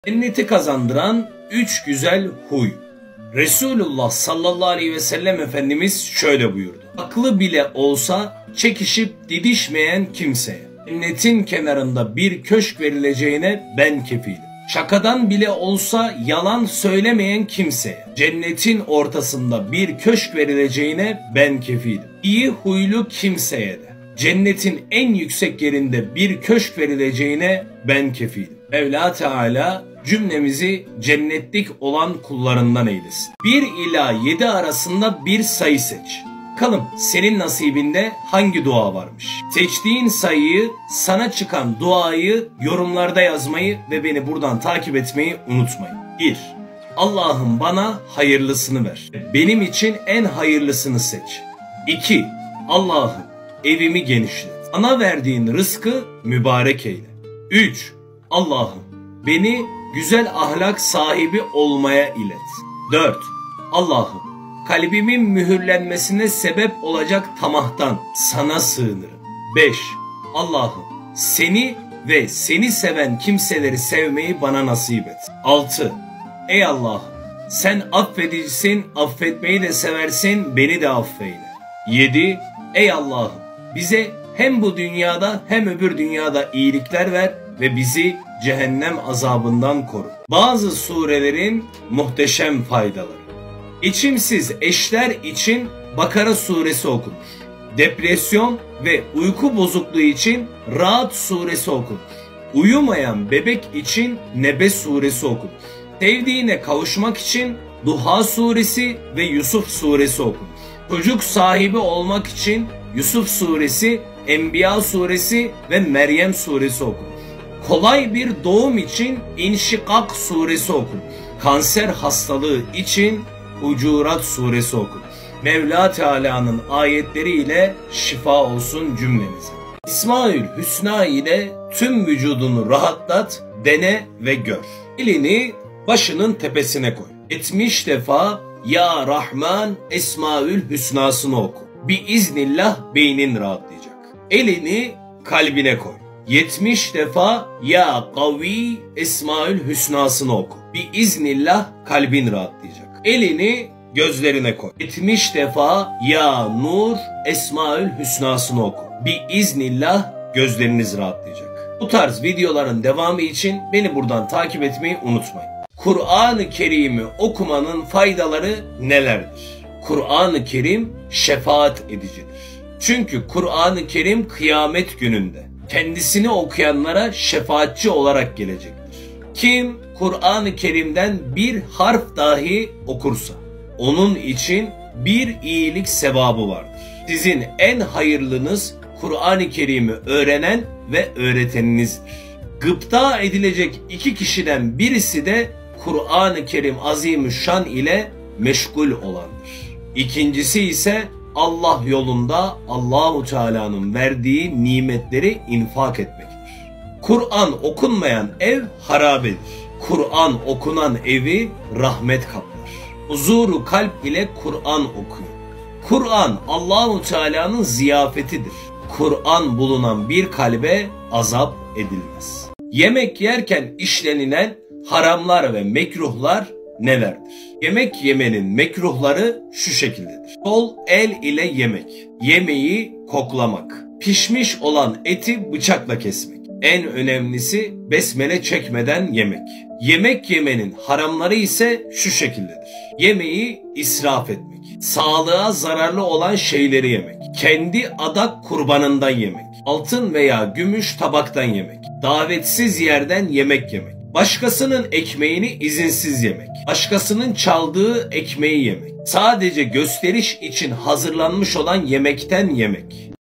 Cenneti kazandıran 3 güzel huy. Resulullah sallallahu aleyhi ve sellem Efendimiz şöyle buyurdu. Aklı bile olsa çekişip didişmeyen kimseye cennetin kenarında bir köşk verileceğine ben kefilim. Şakadan bile olsa yalan söylemeyen kimseye cennetin ortasında bir köşk verileceğine ben kefilim. İyi huylu kimseye de cennetin en yüksek yerinde bir köşk verileceğine ben kefilim. Mevla Teala cümlemizi cennetlik olan kullarından eylesin. 1 ila 7 arasında bir sayı seç. Bakalım senin nasibinde hangi dua varmış? Seçtiğin sayıyı, sana çıkan duayı yorumlarda yazmayı ve beni buradan takip etmeyi unutmayın. 1. Allah'ım bana hayırlısını ver. Benim için en hayırlısını seç. 2. Allah'ım evimi genişlet. Bana verdiğin rızkı mübarek eyle. 3. Allah'ım beni güzel ahlak sahibi olmaya ilet. 4. Allah'ım kalbimin mühürlenmesine sebep olacak tamahtan sana sığınırım. 5. Allah'ım seni ve seni seven kimseleri sevmeyi bana nasip et. 6. Ey Allah'ım sen affedicisin, affetmeyi de seversin, beni de affeyle. 7. Ey Allah'ım bize hem bu dünyada hem öbür dünyada iyilikler ver ve bizi cehennem azabından koru. Bazı surelerin muhteşem faydaları. İçimsiz eşler için Bakara suresi okunur. Depresyon ve uyku bozukluğu için Ra'd suresi okunur. Uyumayan bebek için Nebe suresi okunur. Sevdiğine kavuşmak için Duha suresi ve Yusuf suresi okunur. Çocuk sahibi olmak için Yusuf suresi, Enbiya suresi ve Meryem suresi okunur. Kolay bir doğum için İnşikak suresi okunur. Kanser hastalığı için Hucurat suresi okunur. Mevla Teala'nın ayetleriyle şifa olsun cümlemize. İsmaül Hüsna ile tüm vücudunu rahatlat, dene ve gör. Elini başının tepesine koy. 70 defa Ya Rahman Esmaül Hüsna'sını oku. Biiznillah beynin rahatlayacak. Elini kalbine koy. 70 defa Ya Kavi Esmaül Hüsna'sını oku. Biiznillah kalbin rahatlayacak. Elini gözlerine koy. 70 defa Ya Nur Esmaül Hüsna'sını oku. Biiznillah gözleriniz rahatlayacak. Bu tarz videoların devamı için beni buradan takip etmeyi unutmayın. Kur'an-ı Kerim'i okumanın faydaları nelerdir? Kur'an-ı Kerim şefaat edicidir. Çünkü Kur'an-ı Kerim kıyamet gününde kendisini okuyanlara şefaatçi olarak gelecektir. Kim Kur'an-ı Kerim'den bir harf dahi okursa onun için bir iyilik sevabı vardır. Sizin en hayırlınız Kur'an-ı Kerim'i öğrenen ve öğreteninizdir. Gıpta edilecek 2 kişiden birisi de Kur'an-ı Kerim Azimüşşan ile meşgul olandır. İkincisi ise Allah yolunda Allahu Teala'nın verdiği nimetleri infak etmektir. Kur'an okunmayan ev harabedir. Kur'an okunan evi rahmet kaplar. Huzuru kalp ile Kur'an okuyun. Kur'an Allahu Teala'nın ziyafetidir. Kur'an bulunan bir kalbe azap edilmez. Yemek yerken işlenilen haramlar ve mekruhlar nelerdir? Yemek yemenin mekruhları şu şekildedir. Sol el ile yemek, yemeği koklamak, pişmiş olan eti bıçakla kesmek. En önemlisi besmele çekmeden yemek. Yemek yemenin haramları ise şu şekildedir. Yemeği israf etmek, sağlığa zararlı olan şeyleri yemek, kendi adak kurbanından yemek, altın veya gümüş tabaktan yemek, davetsiz yerden yemek yemek, başkasının ekmeğini izinsiz yemek, başkasının çaldığı ekmeği yemek, sadece gösteriş için hazırlanmış olan yemekten yemek,